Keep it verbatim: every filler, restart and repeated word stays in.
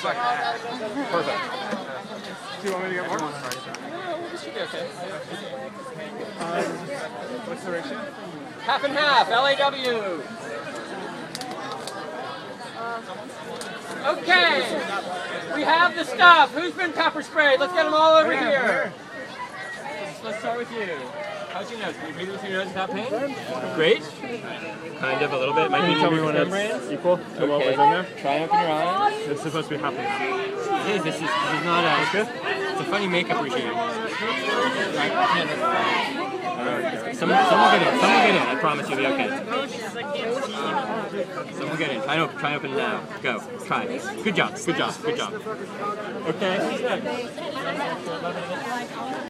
second. Perfect. Do you want me to get more? No, this should be okay. Um, what's the ratio? Half and half, L A W. Okay, we have the stuff. Who's been pepper sprayed? Let's get them all over here. Let's start with you. How's your nose? Can you breathe with your nose without pain? Great. Kind of, a little bit. Might Can you be tell me when membranes. it's equal to Okay. what was in there? Try and open your eyes. It's supposed to be happening. It is. This is, this is not a. Good? It's a funny makeup regime. Someone, someone get in. Someone get in. I promise you'll be okay. Someone get in. Try and open. Try and open now. Go. Try. Good job. Good job. Good job. Okay.